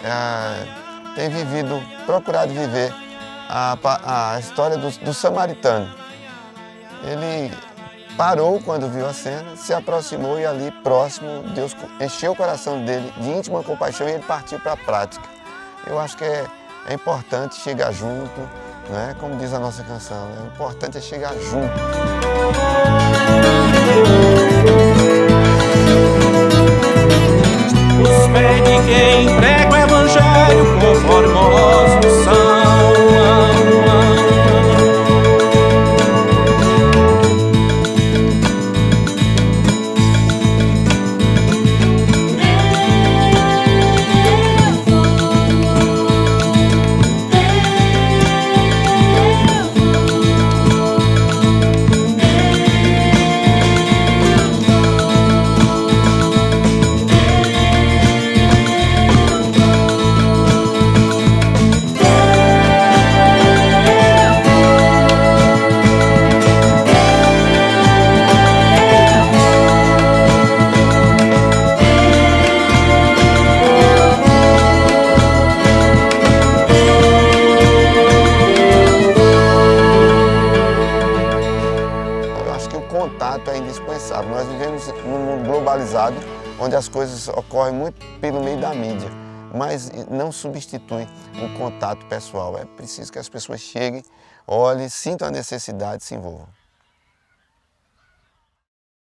tem procurado viver a história do samaritano. Ele parou quando viu a cena, se aproximou e ali próximo Deus encheu o coração dele de íntima compaixão e ele partiu para a prática. Eu acho que é importante chegar junto, né? Como diz a nossa canção, né? O importante é chegar junto. Os pés de quem prega o evangelho com formosos são. O contato é indispensável. Nós vivemos num mundo globalizado, onde as coisas ocorrem muito pelo meio da mídia, mas não substitui o contato pessoal. É preciso que as pessoas cheguem, olhem, sintam a necessidade e se envolvam.